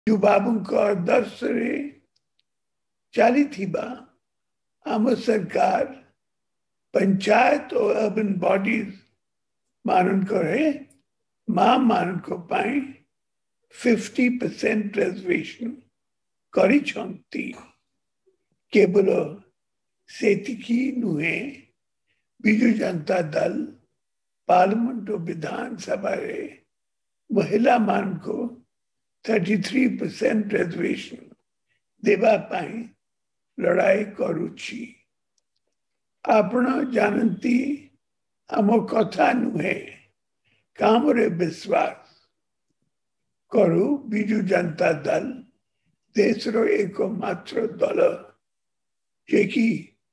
जो बाबू को दर्श चली थी आम सरकार पंचायत और अर्बन बॉडीज मान को पाई 50% रिजर्वेशन करी केवल सेतिकी नुहे बिजु जनता दल पार्लियामेंट और विधानसभा रे महिला मान को 33% रिजर्वेशन देवा पाई लड़ाई करुची। आपण जानती आम कथा नुहे काम रे विश्वास करू बिजु जनता दल देश रो एकमात्र दल जेकी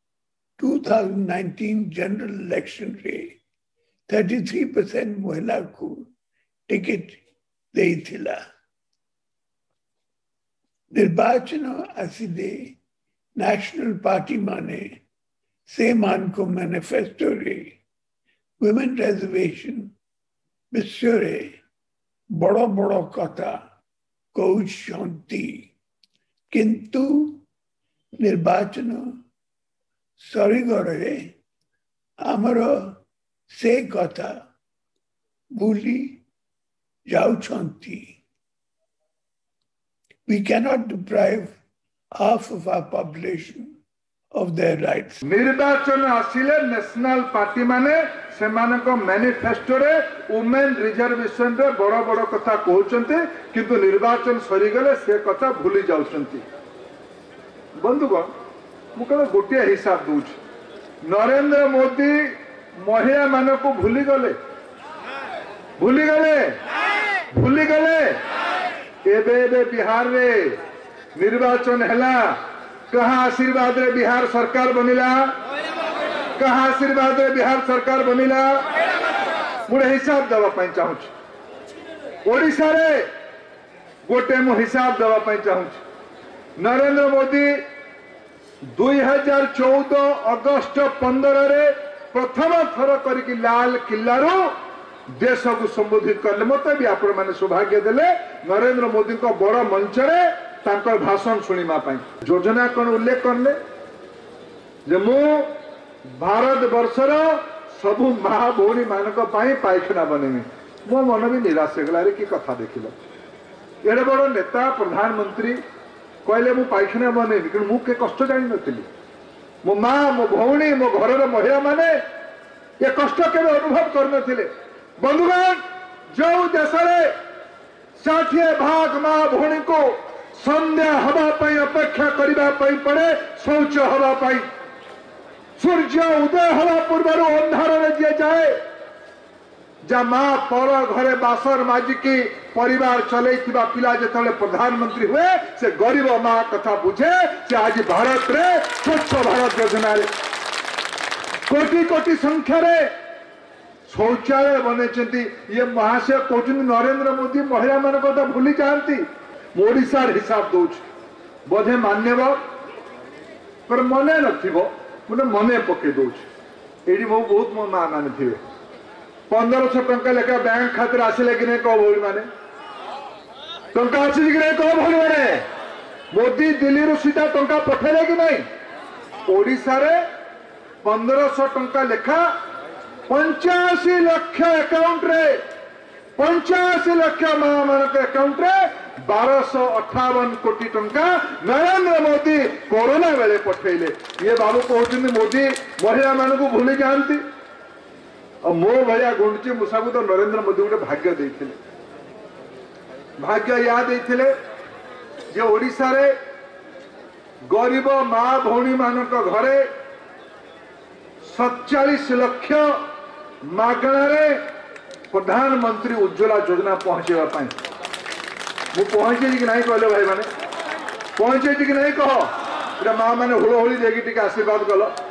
2019 जनरल इलेक्शन रे 33% महिला को टिकट देइथिला। निर्वाचन आसिदे नेशनल पार्टी माने से मान को मैनिफेस्टो रे वुमेन रिजर्वेशन विषय रे बड़ बड़ कथा कहते किंतु निर्वाचन सरीगरे आमर से कथा भूली जाउछंती। We cannot deprive half of our population of their rights. निर्वाचन आसिले नेशनल पार्टी माने सेमान को मैनिफेस्टो रे वुमेन रिजर्वेशन रे बड़ बड़ कथा कहउचंती किंतु निर्वाचन सरी गले से कथा भूली जाउचंती। बंधुगण मु कल गोटे हिसाब दूच नरेंद्र मोदी महिला मान को भूली गले एबे बिहार रे निर्वाचन हैला कहा आशीर्वाद रे बिहार सरकार बनिला मुझे हिसाब देवा चाहूँ ओडिशा रे गोटे मु हिसाब देवा चाहूँ नरेंद्र मोदी 2014 अगस्त 15 रे प्रथम थर करके लाल किल्लारू देश को संबोधित करले मत भी आपण माने सौभाग्य देले नरेंद्र मोदी को बड़ मंच रे तांकर भाषण सुनिमा पाई योजना कौन उल्लेख करले जे मु भारत वर्षर सबु माँ भौणी मान पायखाना बनेमी मो मन भी निराश गलारे की कथा देखिल एडे बड़ नेता प्रधानमंत्री कहले मु पायखाना बनेमी कि मु के कष्ट जानी नथिली मो माँ मो भौणी मो घर महिला माने ये कष्ट केवे अनुभव करनथिले। बंधुगण जो देश 60% माँ भौणी को संध्या हवा पाई अपेक्षा करिबा पाई पड़े शौच हवा पाई सूर्य उदय हवा पूर्व अंधार दिए जाए जा माँ पर घरे बासर माजिकी परिवार चले पिला जो प्रधानमंत्री हुए से गरीब माँ कथा बुझे से आज भारत रे स्वच्छ भारत योजना रे कोटि कोटि संख्या रे शौचालय बने ये महाशय कहते नरेंद्र मोदी महिला मान कथा भूली जाती ओडिशा हिसाब दौच बोधे मान्यव पर मने न मने पके दौच ये मो बहुत मो माँ मान थे 1500 टंका लेखा बैंक खातिर आसिले कि नहीं कह भौणी माने टंका आसी कि नहीं कह भौणी माने मोदी दिल्ली रू सीधा टंका पठेले कि नहीं ओडिशा रे 1500 टंका लेखा 85 लाख अकाउंट रे 85 लाख माँ मान अकाउंट रे 1258 कोटी टंका नरेंद्र मोदी कोरोना बेले पठेले ये बाबू कहते मोदी महिला मान को भूली जाती और मो भाया गुंडची मुसा को तो नरेंद्र मोदी गोटे भाग्य देते भाग्य या देते जे ओडिशा रे गरीब माँ भौणी मान घरे 47 लाख मागणा रे प्रधानमंत्री उज्ज्वला योजना पहुंचेगा मु पहुंचे कि नहीं कहले भाई माने पहुंचे कि नहीं कह माँ मैंने हुड़हुड़ी देगी टी आशीर्वाद कल